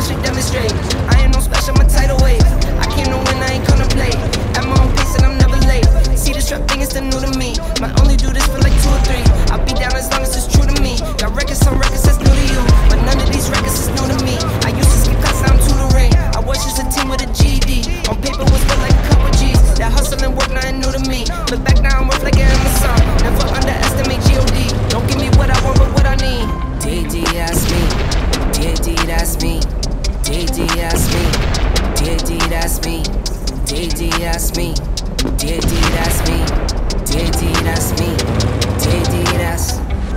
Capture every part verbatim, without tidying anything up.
watch me demonstrate. I ain't no special, my tidal wave. I came to win, I ain't come to play. At my own pace and I'm never late. See this rap thing is still new to me. Might only do this for like two or three. I'll be down as long as it's true to me. Got records on records that's new to you, but none of these records is new to me. I used to skip class, now I'm tutoring. I was just a team with a G E D. On paper was worth like a couple G's. That hustle and work, nothing new to me. Look back now, I'm worth like an Amazon. Never underestimate G O D. Don't give me what I want, but what I need. D D, that's me. D D, that's me. D D, that's me. D D, that's me. D D, that's me. D D, that's me. D D, that's me. D D, that's.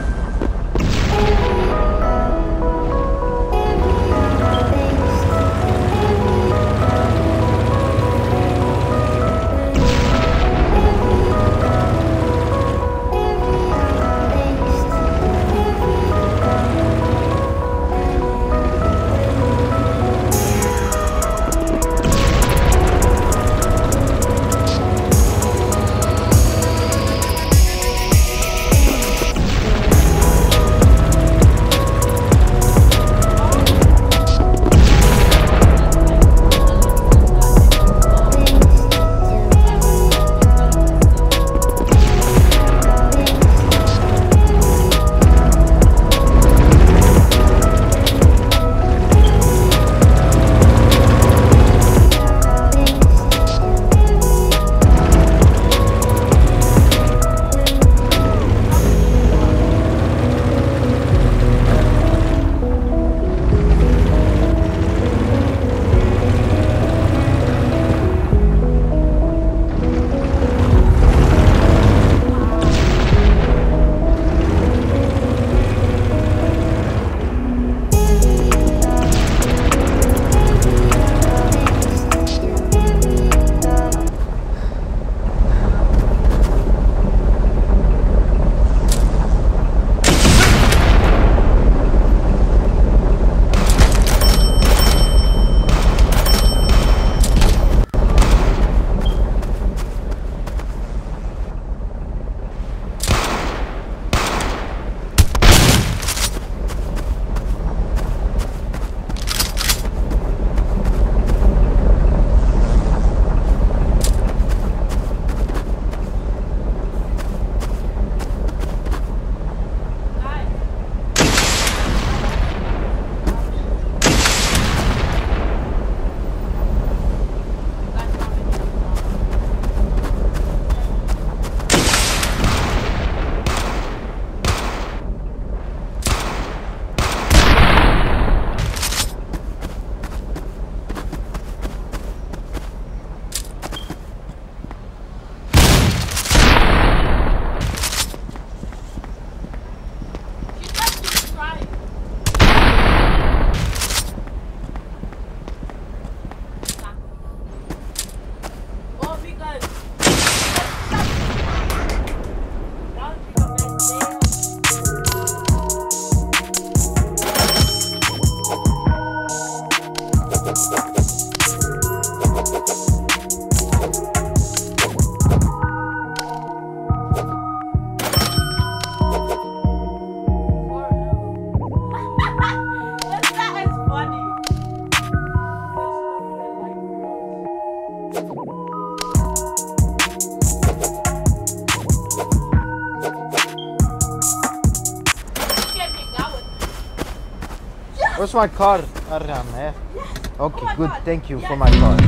Where's my car? Around there. Okay, oh good. God. Thank you yes. for my car.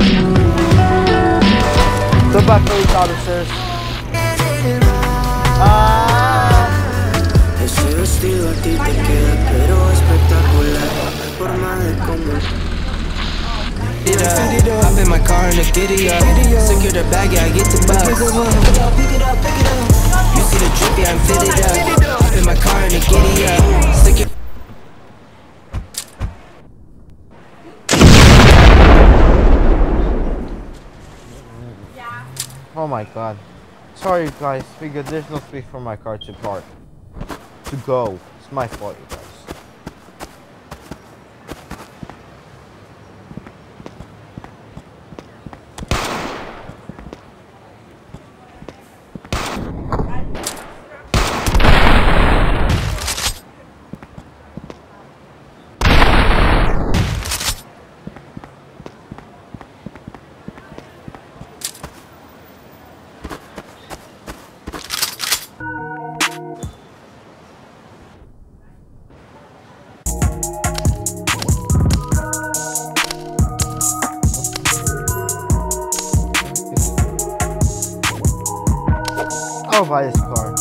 Tobacco officers. Ah. Ese vestido a ti te queda, pero espectacular. Forma de comer. Hop in my car and a giddy up. Secure the bag, yeah, I get the bus. Pick it up, pick it up, pick it up. You see the drip, yeah, I'm fitted up. Hop in my car and a giddy up. Secure. Oh my god. Sorry guys, because there's no space for my car to park. To go. It's my fault, you guys. wanna buy this car.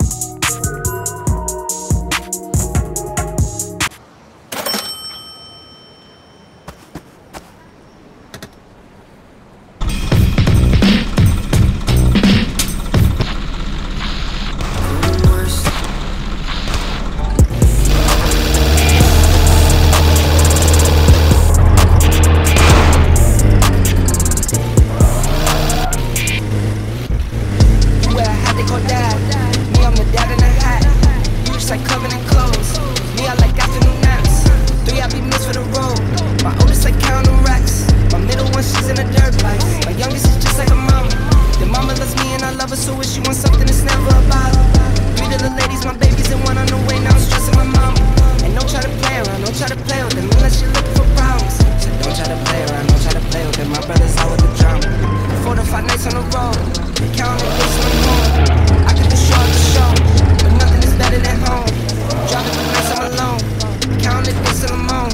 So if she wants something, it's never a bother. Three little ladies, my babies, and one on the way. Now I'm stressing my mama. And don't try to play around, don't try to play with them unless you're looking for problems. So don't try to play around, don't try to play with them. My brother's out with the drama. Four to five nights on the road, counting days on the home. I could do show after show, but nothing is better than home. Driving the nights I'm alone, counting days till I'm home.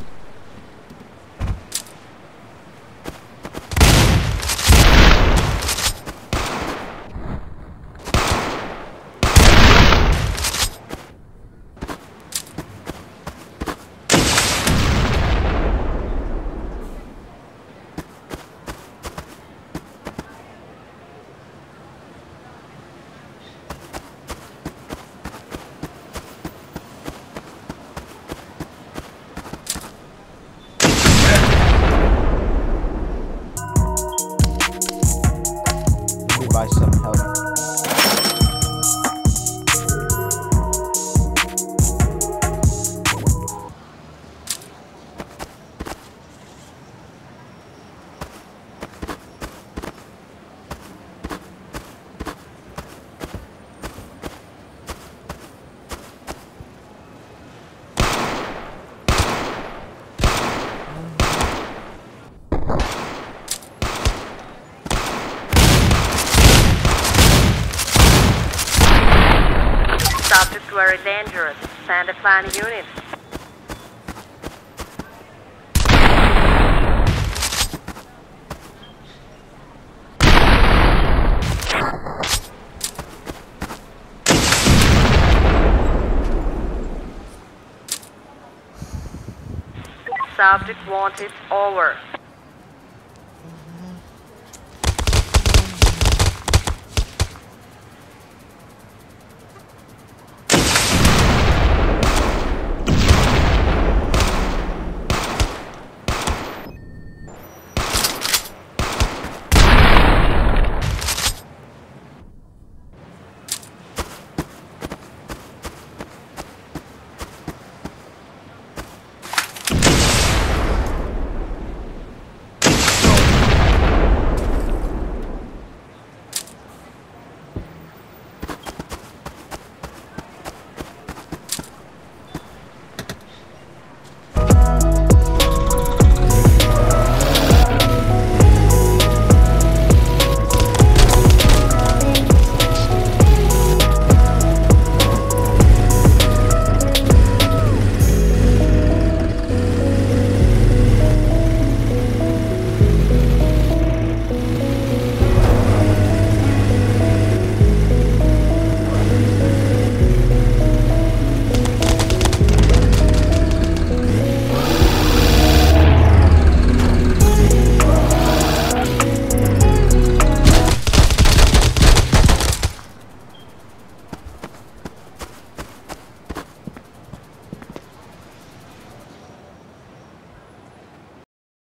Buy some help. Subject very dangerous. Send a flying unit. Subject wanted over.